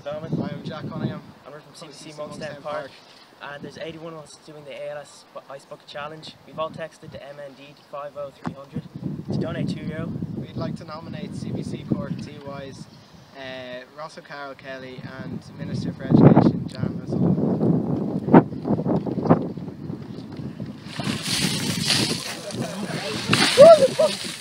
Bowman. I'm Jack Cunningham. And we're from CBC Monkstown Park. And there's 81 of us doing the ALS Ice Bucket Challenge. We've all texted the MND to 50300 to donate €2. We'd like to nominate CBC Cork TY's Ross O'Carroll Kelly and Minister for Education Jan O'Sullivan.